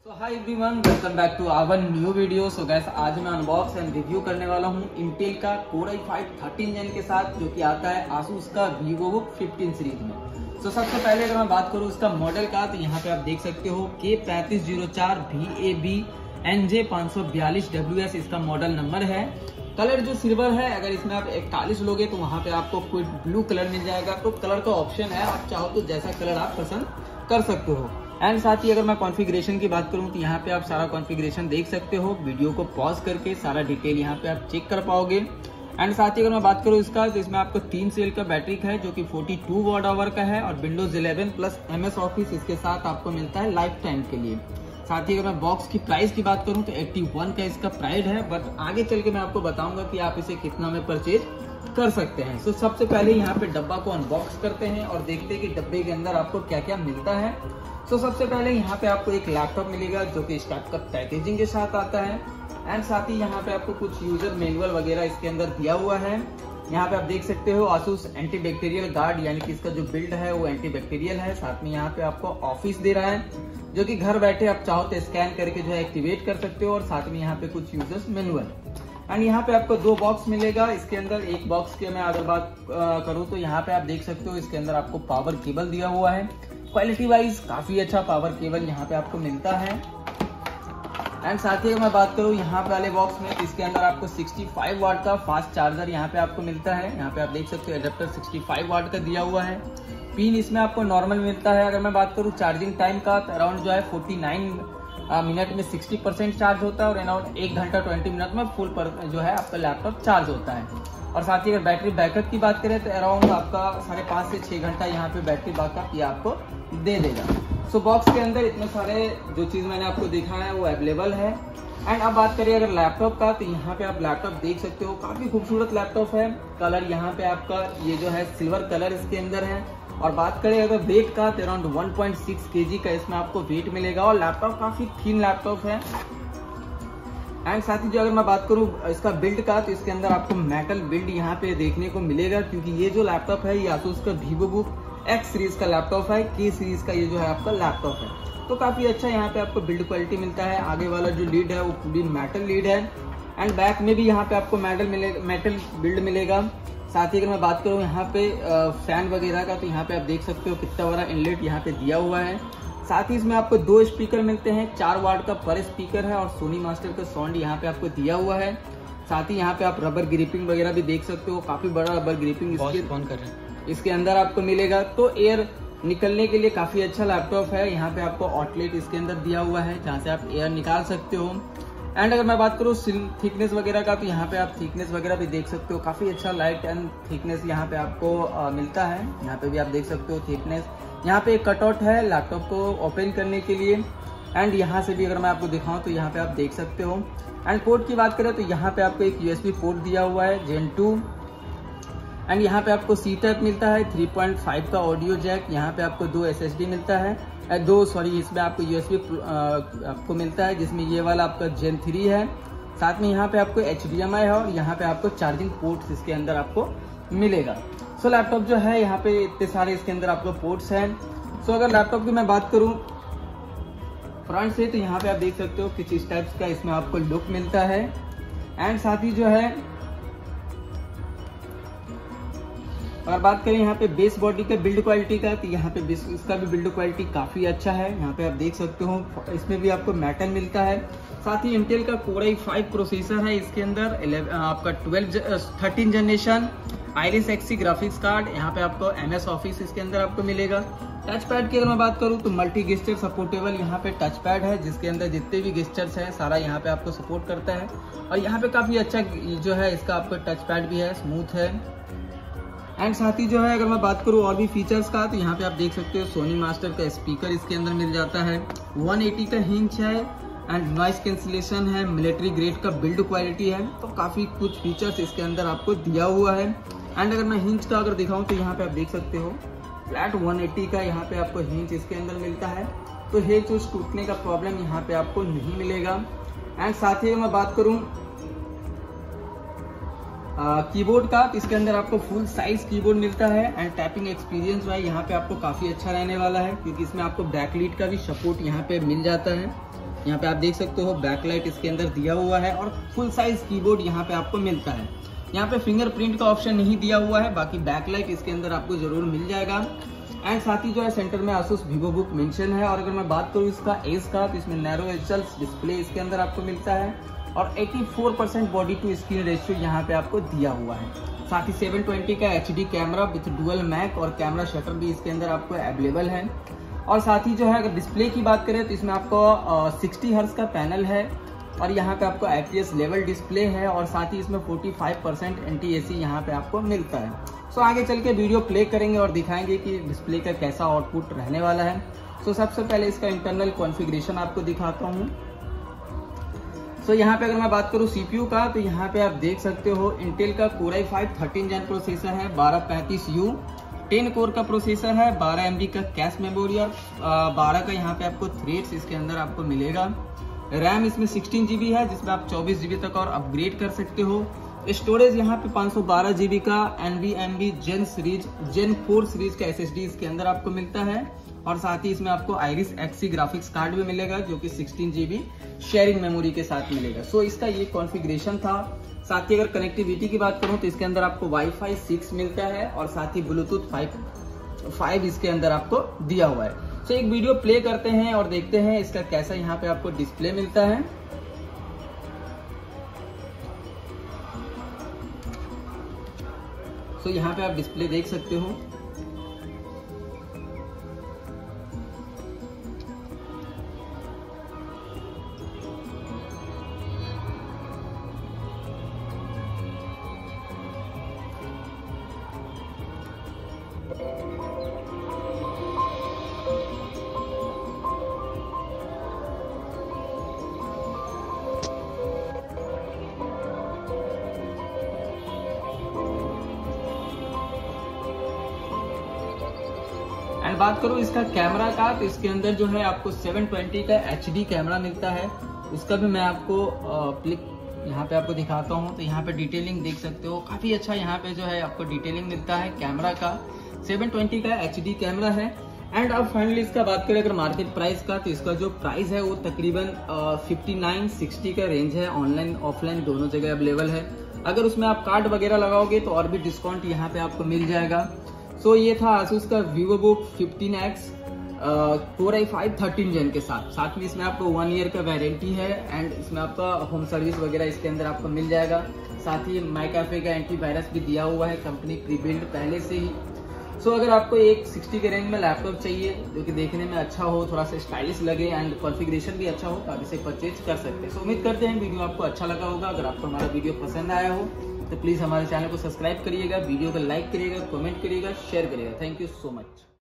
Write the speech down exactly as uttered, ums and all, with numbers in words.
तो hi everyone, welcome back to our new video. So guys, आज मैं unbox and review करने वाला हूँ इंटेल का कोर आई फाइव थर्टीन जेन के साथ, जो कि आता है आसूस का वीवोबुक फिफ्टीन सीरीज में। तो सबसे पहले अगर मैं बात करूँ इसका मॉडल का, तो यहाँ पे आप देख सकते हो के पैंतीस जीरो चार V A B N J पाँच सौ बयालीस डब्ल्यू एस इसका मॉडल नंबर है। कलर जो सिल्वर है, अगर इसमें आप इकतालीस लोगे तो वहाँ पे आपको कोई ब्लू कलर मिल जाएगा। तो कलर का ऑप्शन है, आप चाहो तो जैसा कलर आप पसंद कर सकते हो। एंड साथ ही अगर मैं कॉन्फ़िगरेशन की बात करूं तो यहाँ पे आप सारा कॉन्फ़िगरेशन देख सकते हो। वीडियो को पॉज करके सारा डिटेल यहाँ पे आप चेक कर पाओगे। एंड साथ ही अगर मैं बात करूं इसका, तो इसमें आपको तीन सेल का बैटरी है जो कि बयालीस वॉट आवर का है, और Windows eleven plus M S Office इसके साथ आपको मिलता है लाइफ टाइम के लिए। साथ ही अगर मैं बॉक्स की प्राइस की बात करूं तो इक्यासी का इसका प्राइस है, बट आगे चल के मैं आपको बताऊंगा कि आप इसे कितना में परचेज कर सकते हैं। तो सबसे पहले यहाँ पे डब्बा को अनबॉक्स करते हैं और देखते हैं कि डब्बे के अंदर आपको क्या क्या मिलता है। तो सबसे पहले यहाँ पे आपको एक लैपटॉप मिलेगा जो कि इस टाइप का पैकेजिंग के साथ आता है। एंड साथ ही यहाँ पे आपको कुछ यूजर मैनुअल वगैरह इसके अंदर दिया हुआ है। यहाँ पे आप देख सकते हो आसूस एंटी बैक्टीरियल गार्ड, यानी कि इसका जो बिल्ड है वो एंटी बैक्टीरियल है। साथ में यहाँ पे आपको ऑफिस दे रहा है, जो कि घर बैठे आप चाहो तो स्कैन करके जो है एक्टिवेट कर सकते हो। और साथ में यहाँ पे कुछ यूजर्स मैनुअल। एंड यहाँ पे आपको दो बॉक्स मिलेगा इसके अंदर। एक बॉक्स की मैं अगर बात करूँ तो यहाँ पे आप देख सकते हो इसके अंदर आपको पावर केबल दिया हुआ है। क्वालिटी वाइज काफी अच्छा पावर केबल यहाँ पे आपको मिलता है। एंड साथ ही अगर मैं बात करूँ यहाँ पे वाले बॉक्स में, तो इसके अंदर आपको पैंसठ वाट का फास्ट चार्जर यहाँ पे आपको मिलता है। यहाँ पे आप देख सकते हो एडेप्टर पैंसठ वाट का दिया हुआ है। पिन इसमें आपको नॉर्मल मिलता है। अगर मैं बात करूँ चार्जिंग टाइम का, तो अराउंड जो है उनचास मिनट में साठ परसेंट चार्ज होता है, और अराउंड एक घंटा बीस मिनट में फुल पर जो है आपका लैपटॉप चार्ज होता है। और साथ ही अगर बैटरी बैकअप की बात करें तो अराउंड आपका साढ़े पाँच से छः घंटा यहाँ पे बैटरी बैकअप ये आपको दे देगा। सो so, बॉक्स के अंदर इतने सारे जो चीज़ मैंने आपको दिखाया है वो अवेलेबल है। एंड अब बात करिए अगर लैपटॉप का, तो यहाँ पे आप लैपटॉप देख सकते हो, काफ़ी खूबसूरत लैपटॉप है। कलर यहाँ पे आपका ये जो है सिल्वर कलर इसके अंदर है। और बात करें अगर वेट का, तो around one point six KG का इसमें आपको वेट मिलेगा। और लैपटॉप काफ़ी थिन लैपटॉप है। एंड साथ ही जो अगर मैं बात करूँ इसका बिल्ड का, तो इसके अंदर आपको मेटल बिल्ड यहाँ पे देखने को मिलेगा, क्योंकि ये जो लैपटॉप है ये आसूस का वीवोबुक एक्स सीरीज का लैपटॉप है। के सीरीज का ये जो है आपका लैपटॉप है। तो काफी अच्छा यहाँ पे आपको बिल्ड क्वालिटी मिलता है। आगे वाला जो लीड है वो पूरी मेटल लीड है। एंड बैक में भी यहाँ पे आपको मेटल मिलेगा, मेटल बिल्ड मिलेगा। साथ ही अगर मैं बात करूँ यहाँ पे फैन वगैरह का, तो यहाँ पे आप देख सकते हो कितना बड़ा इनलेट यहाँ पे दिया हुआ है। साथ ही इसमें आपको दो स्पीकर मिलते हैं, चार वाट का पर स्पीकर है, और सोनी मास्टर का साउंड यहाँ पे आपको दिया हुआ है। साथ ही यहाँ पे आप रबर ग्रिपिंग वगैरह भी देख सकते हो, काफी बड़ा रबर ग्रिपिंग इसके फोन कर रहे हैं इसके अंदर आपको मिलेगा। तो एयर निकलने के लिए काफी अच्छा लैपटॉप है। यहाँ पे आपको आउटलेट इसके अंदर दिया हुआ है जहाँ से आप एयर निकाल सकते हो। एंड अगर मैं बात करूँ थिकनेस वगैरह का, तो यहाँ पे आप थिकनेस वगैरह भी देख सकते हो, काफी अच्छा लाइट एंड थिकनेस यहाँ पे आपको आ, मिलता है। यहाँ पे भी आप देख सकते हो थिकनेस। यहाँ पे एक कटआउट है लैपटॉप को ओपन करने के लिए। एंड यहाँ से भी अगर मैं आपको दिखाऊं तो यहाँ पे आप देख सकते हो। एंड पोर्ट की बात करें तो यहाँ पे आपको एक यूएसबी पोर्ट दिया हुआ है जेन टू। एंड यहाँ पे आपको सी टाइप मिलता है, थ्री पॉइंट फाइव का ऑडियो जैक। यहाँ पे आपको दो एसएसडी मिलता है, दो सॉरी इसमें आपको यूएसबी आपको मिलता है, जिसमें ये वाला आपका जेन थ्री है। साथ में यहाँ पे आपको एच डी एम आई है, और यहाँ पे आपको चार्जिंग पोर्ट्स इसके अंदर आपको मिलेगा। सो so, लैपटॉप जो है यहाँ पे इतने सारे इसके अंदर आपको पोर्ट्स हैं। सो so, अगर लैपटॉप की मैं बात करूँ फ्रंट से, तो यहाँ पे आप देख सकते हो किस इस टाइप का इसमें आपको लुक मिलता है। एंड साथ ही जो है और बात करें यहाँ पे बेस बॉडी का बिल्ड क्वालिटी का, तो यहाँ पे इसका भी बिल्ड क्वालिटी काफी अच्छा है। यहाँ पे आप देख सकते हो इसमें भी आपको मेटल मिलता है। साथ ही इंटेल का कोर आई फाइव प्रोसेसर है इसके अंदर, आपका twelve thirteen generation Iris Xe graphics card. यहाँ पे आपको एम एस ऑफिस इसके अंदर आपको मिलेगा। टच पैड की अगर मैं बात करूँ तो मल्टी गेस्चर सपोर्टेबल यहाँ पे टच पैड है, जिसके अंदर जितने भी गेस्चर्स हैं सारा यहाँ पे आपको सपोर्ट करता है। और यहाँ पे काफी अच्छा जो है इसका आपको टच पैड भी है, स्मूथ है। एंड साथ ही जो है अगर मैं बात करूँ और भी फीचर्स का, तो यहाँ पे आप देख सकते हो सोनी मास्टर का स्पीकर इसके अंदर मिल जाता है, वन एटी का हिंच है, एंड नॉइस कैंसिलेशन है, मिलिट्री ग्रेड का बिल्ड क्वालिटी है। तो काफी कुछ फीचर्स इसके अंदर आपको दिया हुआ है। एंड अगर मैं हिंच का अगर दिखाऊं तो यहाँ पे आप देख सकते हो फ्लैट वन एटी का यहाँ पे आपको हिंच इसके अंदर मिलता है। तो हिंच उस टूटने का प्रॉब्लम यहाँ पे आपको नहीं मिलेगा। एंड साथ ही मैं बात करूँ कीबोर्ड का, इसके अंदर आपको फुल साइज कीबोर्ड मिलता है। एंड टाइपिंग एक्सपीरियंस यहाँ पे आपको काफी अच्छा रहने वाला है, क्योंकि इसमें आपको बैकलीड का भी सपोर्ट यहाँ पे मिल जाता है। यहाँ पे आप देख सकते हो बैकलाइट इसके अंदर दिया हुआ है और फुल साइज कीबोर्ड यहाँ पे आपको मिलता है। यहाँ पे फिंगरप्रिंट का ऑप्शन नहीं दिया हुआ है, बाकी बैकलाइट इसके अंदर आपको जरूर मिल जाएगा। एंड साथ ही जो है सेंटर में आसूस वीवोबुक मेंशन है। और अगर मैं बात करूँ इसका एज का, तो इसमें नैरो एचएल डिस्प्ले इसके अंदर आपको मिलता है और चौरासी percent body to screen ratio यहाँ पे आपको दिया हुआ है। साथ ही सात सौ बीस का HD camera with dual mic और कैमरा शटर भी इसके अंदर आपको अवेलेबल है। और साथ ही जो है अगर डिस्प्ले की बात करें तो इसमें आपको साठ हर्ट्ज का पैनल है और यहाँ पे आपको आईपीएस लेवल डिस्प्ले है और साथ ही इसमें पैंतालीस परसेंट एनटीएसी यहाँ पे आपको मिलता है। सो आगे चल के वीडियो प्ले करेंगे और दिखाएंगे कि डिस्प्ले का कैसा आउटपुट रहने वाला है। सो सबसे पहले इसका इंटरनल कॉन्फ़िगरेशन आपको दिखाता हूँ। सो यहाँ पे अगर मैं बात करूँ सीपीयू का, तो यहाँ पे आप देख सकते हो इंटेल का कोर आई फाइव थर्टीन जेन प्रोसेसर है, बारह पैंतीस यू, टेन कोर का प्रोसेसर है, बारह एमबी का कैश मेमोरी और बारह का यहाँ पे आपको थ्रेड्स इसके अंदर आपको मिलेगा। रैम इसमें सिक्सटीन जीबी है जिसमें आप चौबीस जीबी तक और अपग्रेड कर सकते हो। स्टोरेज यहाँ पे पाँच सौ बारह जीबी का NVMe gen series gen four series का एसएसडी इसके अंदर आपको मिलता है और साथ ही इसमें आपको आइरिस एक्सी ग्राफिक्स कार्ड भी मिलेगा जो कि सिक्सटीन जीबी शेयरिंग मेमोरी के साथ मिलेगा। सो इसका ये कॉन्फ़िगरेशन था। साथ ही अगर कनेक्टिविटी की बात करूं तो इसके अंदर आपको वाईफाई सिक्स मिलता है और साथ ही ब्लूटूथ फाइव फाइव इसके अंदर आपको दिया हुआ है। सो एक वीडियो प्ले करते हैं और देखते हैं इसका कैसा यहाँ पे आपको डिस्प्ले मिलता है। सो यहाँ पे आप डिस्प्ले देख सकते हो। एंड बात करूँ इसका कैमरा का, तो इसके अंदर जो है आपको सात सौ बीस का एचडी कैमरा मिलता है। उसका भी मैं आपको क्लिक यहाँ पे आपको दिखाता हूँ। तो यहाँ पे डिटेलिंग देख सकते हो, काफी अच्छा यहाँ पे जो है आपको डिटेलिंग मिलता है कैमरा का। सात सौ बीस का एचडी कैमरा है। एंड अब फाइनली इसका बात करें अगर मार्केट प्राइस का, तो इसका जो प्राइस है वो तकरीबन फिफ्टी नाइन सिक्सटी का रेंज है। ऑनलाइन ऑफलाइन दोनों जगह अवेलेबल है। अगर उसमें आप कार्ड वगैरह लगाओगे तो और भी डिस्काउंट यहाँ पे आपको मिल जाएगा। सो so, ये था आसूस का वीवोबुक फिफ्टीन एक्स कोर आई फाइव थर्टीन जेन के साथ। साथ में इसमें आपको वन ईयर का वारंटी है एंड इसमें आपका होम सर्विस वगैरह इसके अंदर आपको मिल जाएगा। साथ ही मैकाफे का एंटीवायरस भी दिया हुआ है कंपनी प्री बिल्ड पहले से ही। सो so, अगर आपको एक सिक्सटी के रेंज में लैपटॉप चाहिए जो कि देखने में अच्छा हो, थोड़ा सा स्टाइलिश लगे एंड कॉन्फ़िगरेशन भी अच्छा हो, तो आप इसे परचेज कर सकते हैं। सो so, उम्मीद करते हैं वीडियो आपको अच्छा लगा होगा। अगर आपको हमारा वीडियो पसंद आया हो तो प्लीज हमारे चैनल को सब्सक्राइब करिएगा, वीडियो को लाइक करिएगा, कमेंट करिएगा, शेयर करिएगा। Thank you so much.